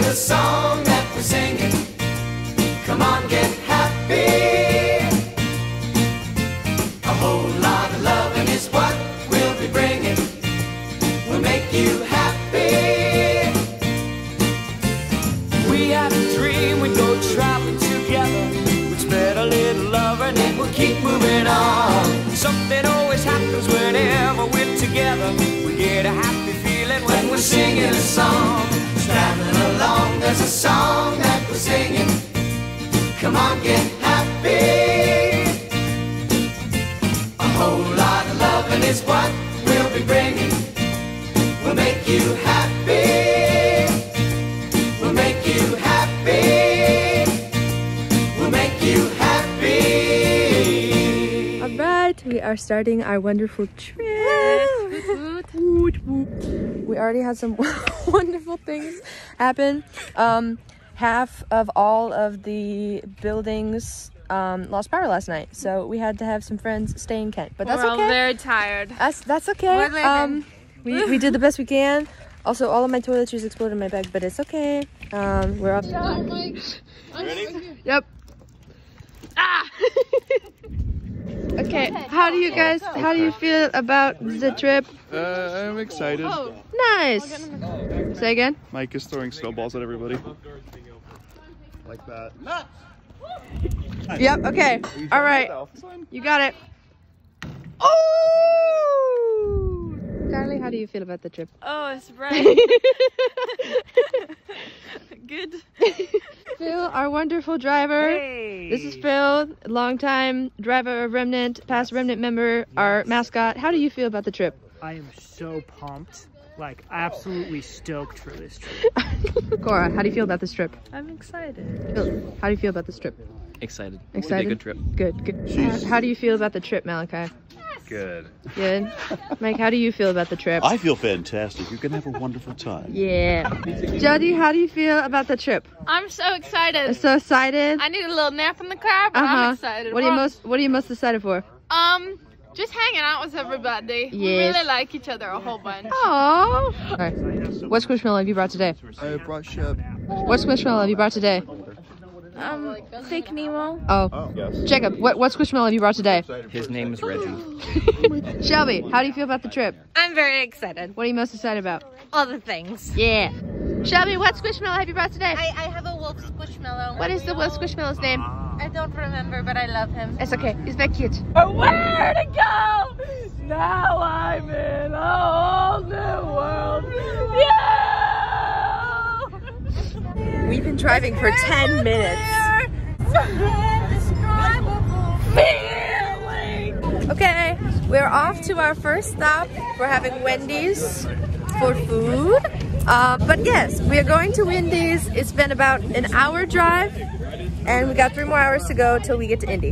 a song that we're singing. Come on, get happy. A whole lot of loving is what we'll be bringing. We'll make you happy. We had a dream we'd go traveling together. We'd spread a little love and then we'll keep moving on. Something always happens whenever we're together. We get a happy feeling when we're singing a song. Traveling along, there's a song that we're singing. Come on, get happy. A whole lot of loving is what we'll be bringing. We'll make you happy. We'll make you happy. We'll make you happy. Alright, we are starting our wonderful trip. We already had some wonderful things happen. Half of all of the buildings lost power last night, so we had to have some friends stay in Kent. But that's okay. We're all very tired. That's okay. We did the best we can. Also, all of my toiletries exploded in my bag, but it's okay. We're up. Ready? Yep. Ah. Okay. How do you feel about the trip? I'm excited. Nice. Say again. Mike is throwing snowballs at everybody. Like that. Yep. Okay. All right. You got it. Oh! Darling, how do you feel about the trip? Oh, it's bright. Good. Phil, our wonderful driver. Hey. This is Phil, longtime driver of Remnant, past Remnant member, our mascot. How do you feel about the trip? I am so pumped. Like, absolutely stoked for this trip. Cora, how do you feel about this trip? I'm excited. Phil, how do you feel about this trip? Excited. Excited? It'll be a good trip. Good. How do you feel about the trip, Malachi? Good. Good. Mike, how do you feel about the trip? I feel fantastic. You're gonna have a wonderful time. Yeah. Jody, how do you feel about the trip? I'm so excited. So excited. I need a little nap in the car, but I'm excited. What are you most excited for? Just hanging out with everybody. Yes. We really like each other a whole bunch. Aww. Right. What squishmallow have you brought today? I brought Shep. What squishmallow have you brought today? Fake Nemo. Oh. Yes. Jacob, what squishmallow have you brought today? His name is Reggie. Shelby, how do you feel about the trip? I'm very excited. What are you most excited about? All the things. Yeah. Shelby, what squishmallow have you brought today? I have a wolf squishmallow. What is the wolf squishmallow's name? I don't remember, but I love him. It's okay. He's very cute. Where to go? Now I'm in a whole new world. Yeah! We've been driving for 10 minutes. Okay, we're off to our first stop. We're having Wendy's for food. But yes, we are going to Wendy's. It's been about an hour drive, and we got 3 more hours to go till we get to Indy.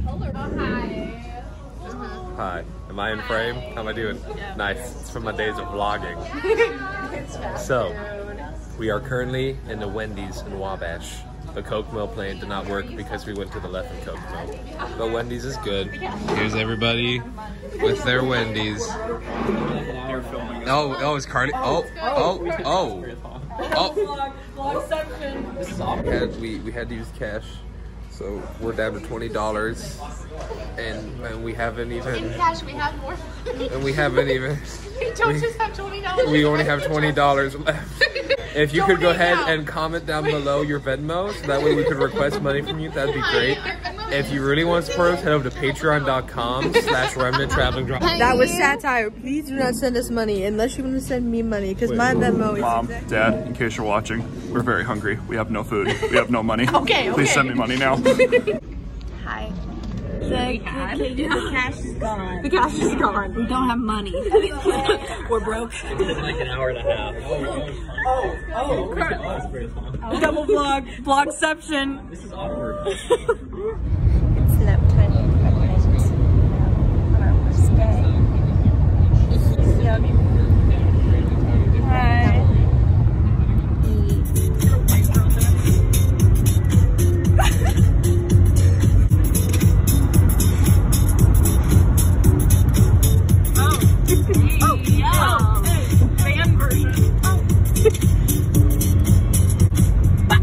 Hi, am I in frame? How am I doing? Nice, it's from my days of vlogging. So, we are currently in the Wendy's in Wabash. The Coke Mill plane did not work because we went to the left in Coke Mill. But Wendy's is good. Here's everybody with their Wendy's. Oh, it's Cardi. Oh. We had to use cash, so we're down to $20, and we haven't even. In cash, we have more. And we haven't even. We don't just have $20. We only have $20 left. If you could go ahead and comment down below your Venmo, so that way we could request money from you, that'd be great. If you really want to support us, head over to patreon.com/remnanttraveling. That was satire. Please do not send us money unless you want to send me money, because my Venmo is... Mom, Dad, in case you're watching, we're very hungry. We have no food. We have no money. Okay. Please send me money now. Hi. The cash is gone. The cash is gone. We don't have money. We're broke. It's like an hour and a half. Double vlogception. This is awkward. It's nap time on our first day. Hi. Fan version.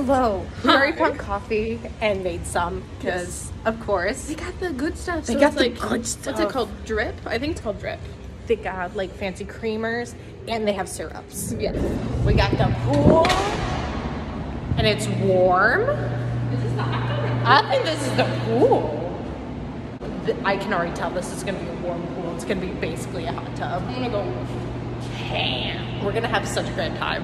Hello. We already found coffee and made some because, of course, They got the good stuff. they so got it's the like, good stuff. what's it called? Drip? I think it's called drip. They got like fancy creamers and they have syrups. Yes. We got the pool and it's warm. I think this is the pool. I can already tell this is gonna be a warm pool. It's gonna be basically a hot tub. I'm gonna go ham. We're gonna have such a great time.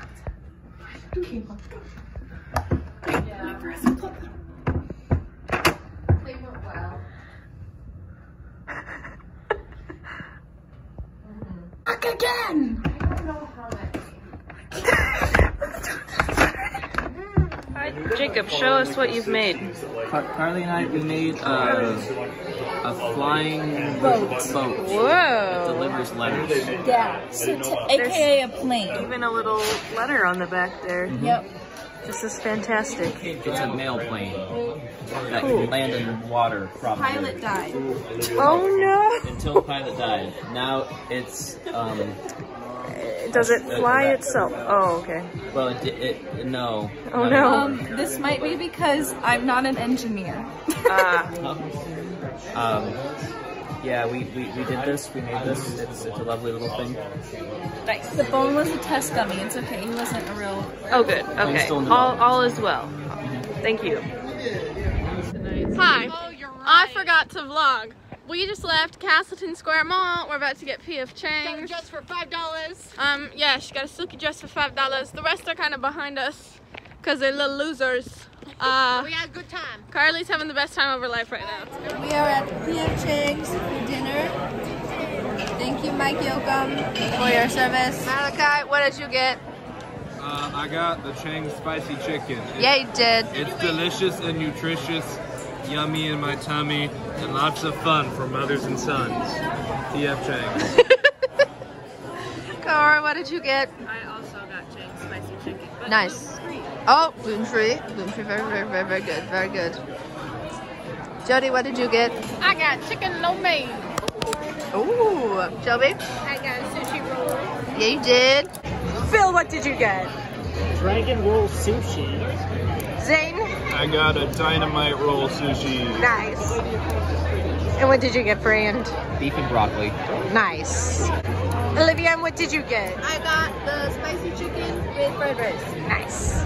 Again! Jacob, show us what you've made. Carly and I, we made a flying boat Whoa. that delivers letters. Yeah. So AKA a plane. Even a little letter on the back there. Yep. This is fantastic. It's a mail plane that can land in water, probably. Pilot died. Oh no! Until the pilot died. Now it's, Does it fly itself? Oh, okay. well, no. Oh no. This might be because I'm not an engineer. Yeah, we did this, we made this. It's a lovely little thing. Nice. The bone was a test dummy. It's okay. He wasn't a real. Oh, good. Okay. All is well. Thank you. Hi. I forgot to vlog. We just left Castleton Square Mall. We're about to get P.F. Chang's. Got a dress for $5. Yeah, she got a silky dress for $5. The rest are kind of behind us because they're little losers. We had a good time. Carly's having the best time of her life right now. We are at P.F. Chang's for dinner. Thank you, Mike Yoakum, for your service. Malachi, what did you get? I got the Chang spicy chicken. Yeah, you did. It's delicious and nutritious, yummy in my tummy, and lots of fun for mothers and sons. P.F. Chang. Cara, what did you get? I also got Chang's spicy chicken. Nice. Oh, gluten-free. Gluten-free, very, very, very, very good. Very good. Jody, what did you get? I got chicken lo mein. Ooh, Shelby? I got a sushi roll. Yeah, you did. Phil, what did you get? Dragon roll sushi. Zane? I got a dynamite roll sushi. Nice. And what did you get, friend? Beef and broccoli. Nice. Olivia, what did you get? I got the spicy chicken with fried rice. Nice.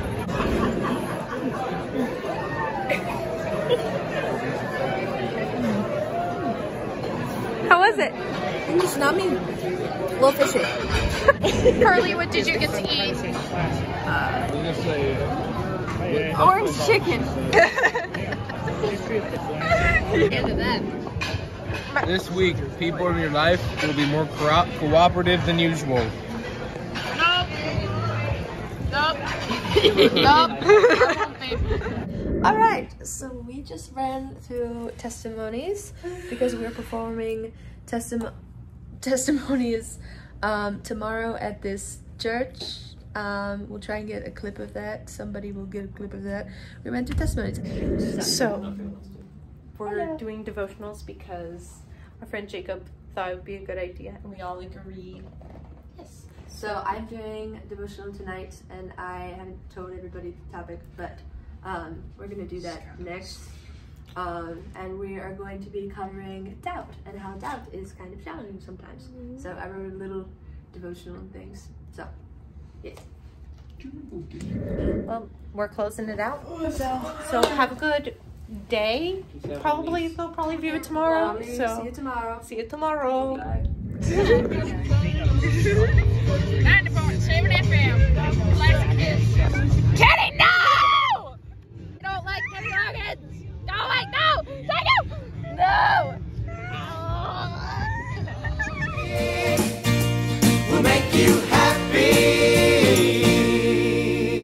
How was it? It's not me. A little fishy. Carly, what did you get to eat? Orange chicken. This week, people in your life will be more cooperative than usual. Nope. All right, so we just ran through testimonies because we're performing testimonies tomorrow at this church. We'll try and get a clip of that. Somebody will get a clip of that. We ran through testimonies. So, we're doing devotionals because our friend Jacob thought it would be a good idea, and we all agreed. Yes. So I'm doing devotional tonight, and I haven't told everybody the topic, but we're gonna do that next. And we are going to be covering doubt and how doubt is kind of challenging sometimes. So I wrote a little devotional and things. So, yes. Well, we're closing it out. So have a good day. They'll probably view it tomorrow. So See you tomorrow. See you tomorrow. 90.7 FM. Classic hits.